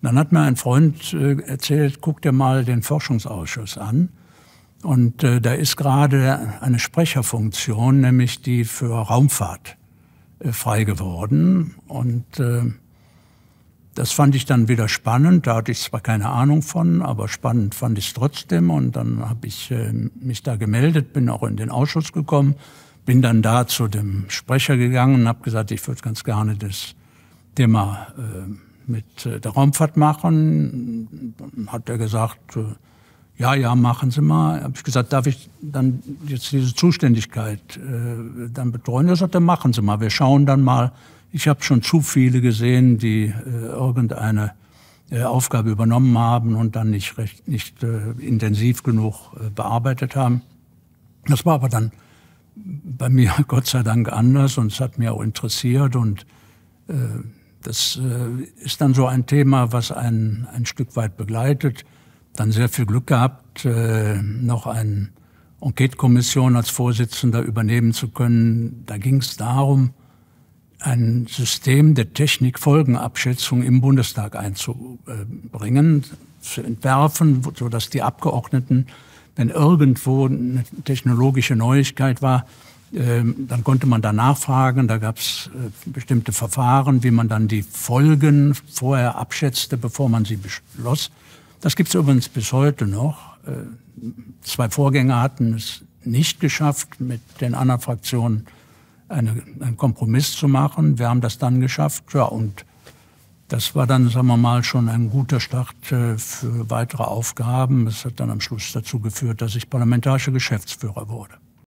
Dann hat mir ein Freund erzählt, guck dir mal den Forschungsausschuss an. Und da ist gerade eine Sprecherfunktion, nämlich die für Raumfahrt, frei geworden. Und das fand ich dann wieder spannend. Da hatte ich zwar keine Ahnung von, aber spannend fand ich es trotzdem. Und dann habe ich mich da gemeldet, bin auch in den Ausschuss gekommen, bin dann da zu dem Sprecher gegangen und habe gesagt, ich würde ganz gerne das Thema mit der Raumfahrt machen. Dann hat er gesagt, ja, machen Sie mal. Habe ich gesagt, darf ich dann jetzt diese Zuständigkeit dann betreuen? Er sagte, machen Sie mal, wir schauen dann mal. Ich habe schon zu viele gesehen, die irgendeine Aufgabe übernommen haben und dann nicht intensiv genug bearbeitet haben. Das war aber dann bei mir Gott sei Dank anders und es hat mich auch interessiert. Und das ist dann so ein Thema, was einen ein Stück weit begleitet. Dann sehr viel Glück gehabt, noch eine Enquete-Kommission als Vorsitzender übernehmen zu können. Da ging es darum, ein System der Technikfolgenabschätzung im Bundestag einzubringen, zu entwerfen, sodass die Abgeordneten, wenn irgendwo eine technologische Neuigkeit war, dann konnte man da nachfragen. Da gab es bestimmte Verfahren, wie man dann die Folgen vorher abschätzte, bevor man sie beschloss. Das gibt es übrigens bis heute noch. 2 Vorgänger hatten es nicht geschafft, mit den anderen Fraktionen einen Kompromiss zu machen. Wir haben das dann geschafft. Ja, und das war dann, sagen wir mal, schon ein guter Start für weitere Aufgaben. Das hat dann am Schluss dazu geführt, dass ich parlamentarischer Geschäftsführer wurde.